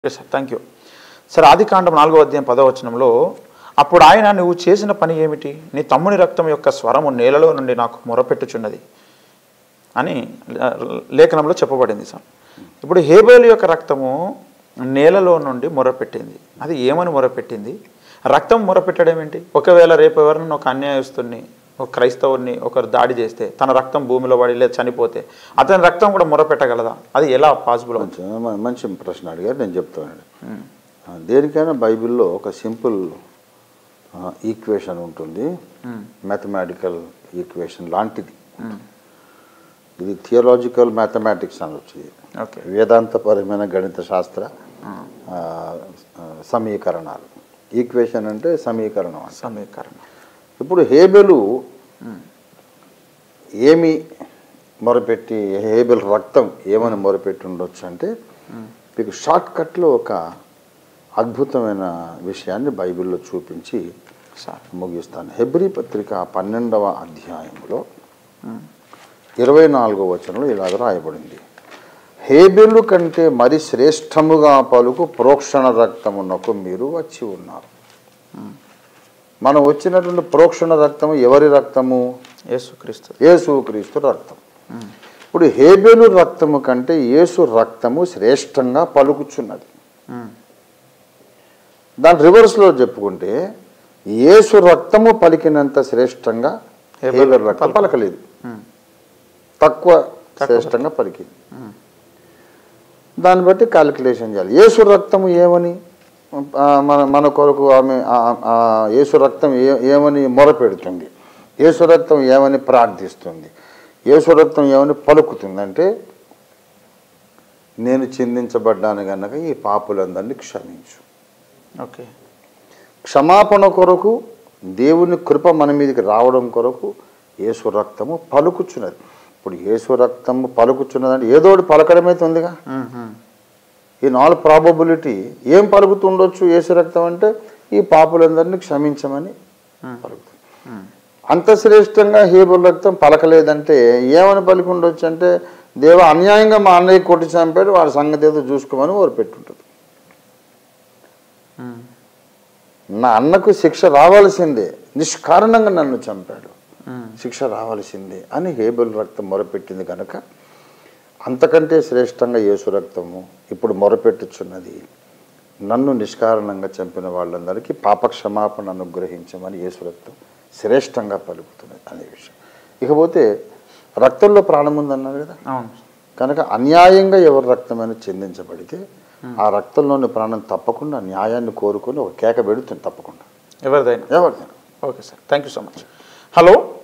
Sir thank you sir. ఆదికాండం 4వ అధ్యాయం 10వ వచనంలో అప్పుడు ఆయన నువ్వు చేసిన పని ఏమిటి, నీ తమ్ముని రక్తం యొక్క స్వరము నేలలో నుండి నాకు మొరపెట్టుచున్నది అని లేఖనంలో చెప్పబడింది సార్. ఇప్పుడు హేబేలు యొక్క రక్తము నేలలో నుండి మొరపెట్టింది. అది ఏమని మొరపెట్టింది? రక్తం మొరపెట్టడం ఏంటి? ఒకవేళ రేపు ఎవరైనా ఒక అన్యాయస్తుని, ఒక క్రైస్తవుని ఒకరు దాడి చేస్తే తన రక్తం భూమిలో పడి లేదా చనిపోతే అతని రక్తం కూడా మొరపెట్టగలదా? అది ఎలా పాసిబుల్ అవుతుంది? మంచి ప్రశ్న అడిగారు, నేను చెప్తానండి. దేనికైనా బైబిల్లో ఒక సింపుల్ ఈక్వేషన్ ఉంటుంది, మ్యాథమెటికల్ ఈక్వేషన్ లాంటిది. ఇది థియలాజికల్ మ్యాథమెటిక్స్ అనొచ్చు. వేదాంతపరమైన గణిత శాస్త్ర సమీకరణాలు. ఈక్వేషన్ అంటే సమీకరణం. ఇప్పుడు హేబెలు ఏమి మొరపెట్టి, హేబెల్ రక్తం ఏమని మొరపెట్టి ఉండొచ్చు అంటే, మీకు షార్ట్ కట్లో ఒక అద్భుతమైన విషయాన్ని బైబిల్లో చూపించి ముగిస్తాను. హెబ్రీ పత్రిక 12వ అధ్యాయంలో 24వ వచనంలో ఇలాగ రాయబడింది, హేబెలు కంటే మరి శ్రేష్టముగా పలుకు ప్రోక్షణ రక్తమునకు మీరు వచ్చి ఉన్నారు. మనం వచ్చినటువంటి ప్రోక్షణ రక్తము ఎవరి రక్తము? యేసుక్రీస్తు రక్తం. ఇప్పుడు హేబెలు రక్తము కంటే యేసు రక్తము శ్రేష్టంగా పలుకుచున్నది. దాని రివర్స్లో చెప్పుకుంటే యేసు రక్తము పలికినంత శ్రేష్టంగా హేబెలు రక్తం పలకలేదు, తక్కువ శ్రేష్టంగా పలికింది. దాన్ని బట్టి క్యాలిక్యులేషన్ చేయాలి. యేసు రక్తము ఏమని మన కొరకు ఆమె యేసు రక్తం ఏమని మొరపెడుతుంది, యేసు రక్తం ఏమని ప్రార్థిస్తుంది, యేసు రక్తం ఏమని పలుకుతుంది అంటే, నేను చిందించబడ్డాను కనుక ఈ పాపులందరినీ క్షమించు. ఓకే, క్షమాపణ కొరకు, దేవుని కృప మన మీదకి రావడం కొరకు యేసు రక్తము పలుకుచున్నది. ఇప్పుడు యేసు రక్తము పలుకుచున్నదంటే ఏదోటి పలకడమైతే ఉందిగా. ఈ నాలుగు ప్రాబబిలిటీ ఏం పలుకుతుండొచ్చు? యేసు రక్తం అంటే ఈ పాపులందరినీ క్షమించమని పలుకుతుంది. అంత శ్రేష్టంగా హేబెలు రక్తం పలకలేదంటే ఏమని పలికి ఉండొచ్చు అంటే, దేవ అన్యాయంగా మా అన్నయ్య కొట్టి చంపాడు, వాడి సంగతి ఏదో చూసుకోమని ఓరు పెట్టుంటుంది. నా అన్నకు శిక్ష రావాల్సిందే, నిష్కారణంగా నన్ను చంపాడు, శిక్ష రావాల్సిందే అని హేబెలు రక్తం మొరపెట్టింది కనుక అంతకంటే శ్రేష్టంగా యేసు రక్తము ఇప్పుడు మొరపెట్టుచున్నది, నన్ను నిష్కారణంగా చంపిన వాళ్ళందరికీ పాపక్షమాపణ అనుగ్రహించమని యేసు రక్తం శ్రేష్టంగా పలుకుతున్నది అనే విషయం. ఇకపోతే రక్తంలో ప్రాణం ఉందన్నారు కదా, కనుక అన్యాయంగా ఎవరి రక్తమైనా చెందించబడితే ఆ రక్తంలోని ప్రాణం తప్పకుండా న్యాయాన్ని కోరుకొని ఒక కేక పెడుతుంది తప్పకుండా, ఎవరిదైనా. ఎవరిదైనా. Okay sir, thank you so much. Hello.